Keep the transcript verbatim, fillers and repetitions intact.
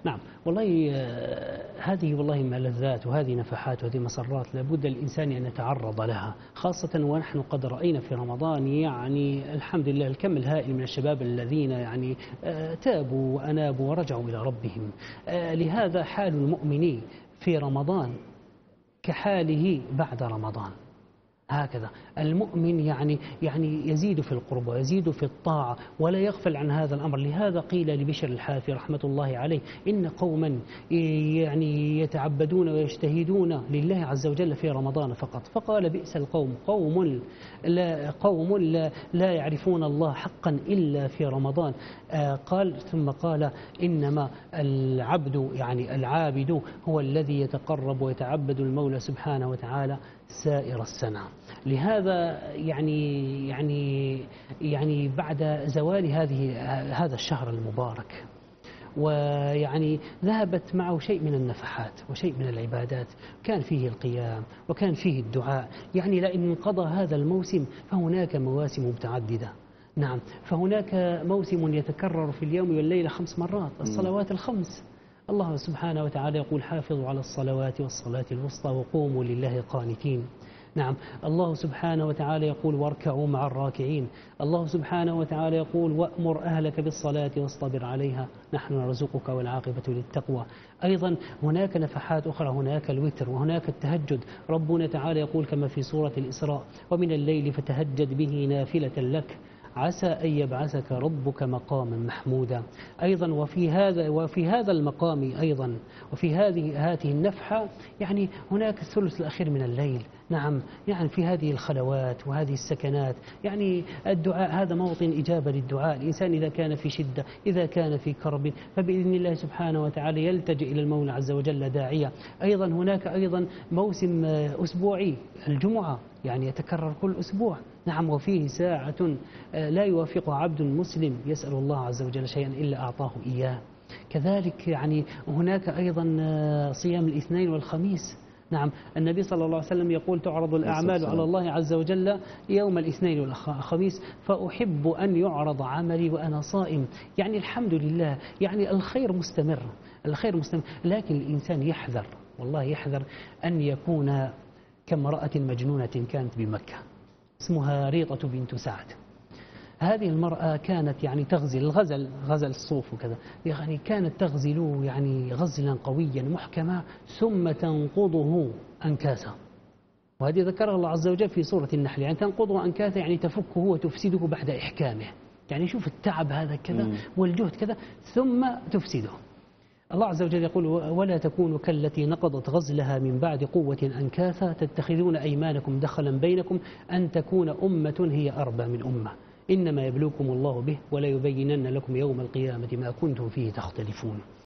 نعم والله آه، هذه والله ملذات وهذه نفحات وهذه مسرات لابد الإنسان أن يتعرض لها، خاصة ونحن قد رأينا في رمضان يعني الحمد لله الكم الهائل من الشباب الذين يعني آه، تابوا وأنابوا ورجعوا إلى ربهم. آه، لهذا حال المؤمن في رمضان كحاله بعد رمضان. هكذا المؤمن يعني يعني يزيد في القرب ويزيد في الطاعة ولا يغفل عن هذا الأمر. لهذا قيل لبشر الحافي رحمة الله عليه إن قوما يعني يتعبدون ويجتهدون لله عز وجل في رمضان فقط، فقال بئس القوم قوم لا قوم لا, لا يعرفون الله حقا إلا في رمضان. آه قال ثم قال إنما العبد يعني العابد هو الذي يتقرب ويتعبد المولى سبحانه وتعالى سائر السنة. لهذا يعني يعني يعني بعد زوال هذه هذا الشهر المبارك ويعني ذهبت معه شيء من النفحات وشيء من العبادات، كان فيه القيام وكان فيه الدعاء. يعني لئن انقضى هذا الموسم فهناك مواسم متعددة. نعم فهناك موسم يتكرر في اليوم والليلة خمس مرات، الصلوات الخمس. الله سبحانه وتعالى يقول حافظوا على الصلوات والصلاة الوسطى وقوموا لله قانتين. نعم الله سبحانه وتعالى يقول واركعوا مع الراكعين. الله سبحانه وتعالى يقول وأمر أهلك بالصلاة واصطبر عليها نحن نرزقك والعاقبة للتقوى. أيضا هناك نفحات أخرى، هناك الوتر وهناك التهجد. ربنا تعالى يقول كما في سورة الإسراء ومن الليل فتهجد به نافلة لك عسى أن يبعثك ربك مقاما محمودا. أيضا وفي هذا وفي هذا المقام أيضا وفي هذه هذه النفحة يعني هناك الثلث الأخير من الليل. نعم يعني في هذه الخلوات وهذه السكنات يعني الدعاء هذا موطن إجابة للدعاء. الإنسان إذا كان في شدة إذا كان في كرب فبإذن الله سبحانه وتعالى يلتجئ إلى المولى عز وجل داعية. أيضا هناك أيضا موسم أسبوعي الجمعة يعني يتكرر كل أسبوع. نعم وفيه ساعة لا يوافقها عبد مسلم يسأل الله عز وجل شيئا إلا أعطاه إياه. كذلك يعني هناك أيضا صيام الاثنين والخميس. نعم النبي صلى الله عليه وسلم يقول تعرض الأعمال على الله عز وجل يوم الاثنين والخميس فأحب أن يعرض عملي وأنا صائم. يعني الحمد لله يعني الخير مستمر، الخير مستمر، لكن الإنسان يحذر والله يحذر أن يكون كامرأة مجنونة كانت بمكة اسمها ريطة بنت سعد. هذه المرأة كانت يعني تغزل الغزل غزل الصوف وكذا، يعني كانت تغزل يعني غزلا قويا محكما ثم تنقضه أنكاسا. وهذه ذكرها الله عز وجل في سورة النحل، يعني تنقضه أنكاسا يعني تفكه وتفسده بعد إحكامه. يعني شوف التعب هذا كذا والجهد كذا ثم تفسده. الله عز وجل يقول ولا تكونوا كالتي نقضت غزلها من بعد قوة أنكاثا تتخذون أيمانكم دخلا بينكم أن تكون أمة هي أربى من أمة إنما يبلوكم الله به ولا يبينن لكم يوم القيامة ما كنتم فيه تختلفون.